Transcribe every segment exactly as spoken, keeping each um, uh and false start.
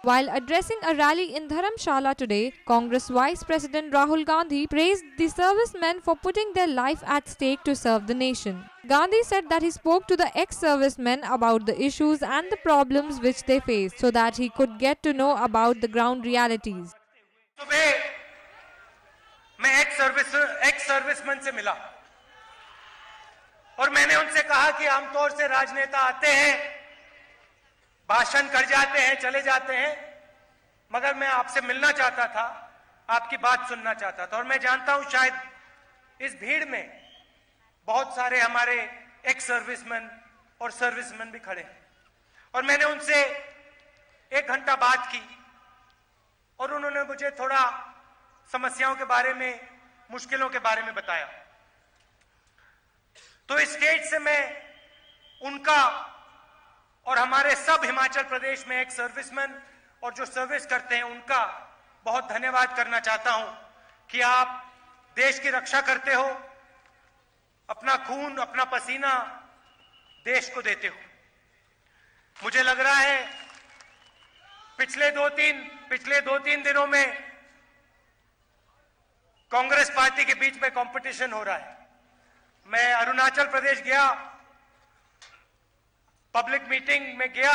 While addressing a rally in Dharamshala today, Congress Vice President Rahul Gandhi praised the servicemen for putting their life at stake to serve the nation. Gandhi said that he spoke to the ex-servicemen about the issues and the problems which they faced so that he could get to know about the ground realities. सुबह मैं ex service ex serviceman से मिला और मैंने उनसे कहा कि आमतौर से राजनेता आते हैं, भाषण कर जाते हैं, चले जाते हैं, मगर मैं आपसे मिलना चाहता था, आपकी बात सुनना चाहता था। और मैं जानता हूं शायद इस भीड़ में बहुत सारे हमारे एक्स सर्विसमैन और सर्विसमैन भी खड़े हैं। और मैंने उनसे एक घंटा बात की और उन्होंने मुझे थोड़ा समस्याओं के बारे में, मुश्किलों के बारे में बताया। तो इस स्टेज से मैं उनका और हमारे सब हिमाचल प्रदेश में एक सर्विसमैन और जो सर्विस करते हैं उनका बहुत धन्यवाद करना चाहता हूं कि आप देश की रक्षा करते हो, अपना खून, अपना पसीना देश को देते हो। मुझे लग रहा है पिछले दो तीन पिछले दो तीन दिनों में कांग्रेस पार्टी के बीच में कंपटीशन हो रहा है। मैं अरुणाचल प्रदेश गया, पब्लिक मीटिंग में गया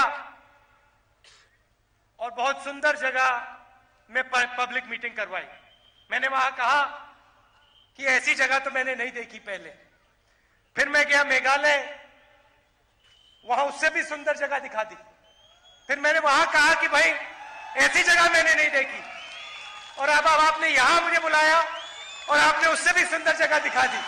और बहुत सुंदर जगह में पब्लिक मीटिंग करवाई। मैंने वहां कहा कि ऐसी जगह तो मैंने नहीं देखी पहले। फिर मैं गया मेघालय, वहां उससे भी सुंदर जगह दिखा दी। फिर मैंने वहां कहा कि भाई ऐसी जगह मैंने नहीं देखी, और अब अब आपने यहां मुझे बुलाया और आपने उससे भी सुंदर जगह दिखा दी।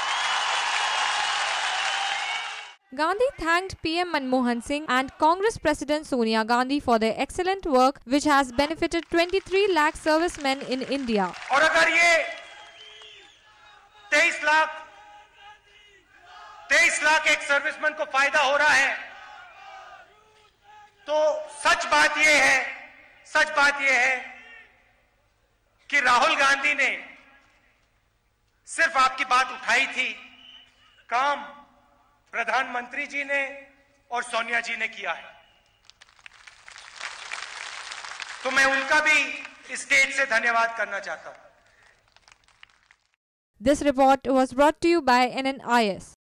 Gandhi thanked P M Manmohan Singh and Congress President Sonia Gandhi for their excellent work which has benefited twenty-three lakh servicemen in India. और अगर ये तेईस लाख तेईस लाख एक सर्विसमैन को फायदा हो रहा है, तो सच बात ये है सच बात ये है कि राहुल गांधी ने सिर्फ आपकी बात उठाई थी, काम प्रधानमंत्री जी ने और सोनिया जी ने किया है। तो मैं उनका भी स्टेज से धन्यवाद करना चाहता हूं। This report was brought to you by N N I S.